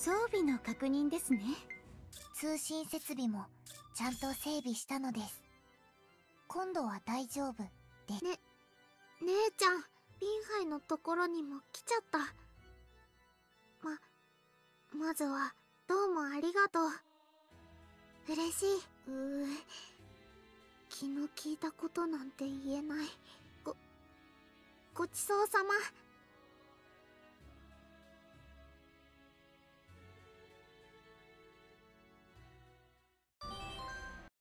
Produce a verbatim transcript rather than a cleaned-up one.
装備の確認ですね。 通信設備もちゃんと整備したのです。今度は大丈夫で。 ね、姉ちゃん、リンハイのところにも来ちゃった。ま、まずは、どうもありがとう。嬉しい。うー、気の利いたことなんて言えない。ご、ごちそうさま。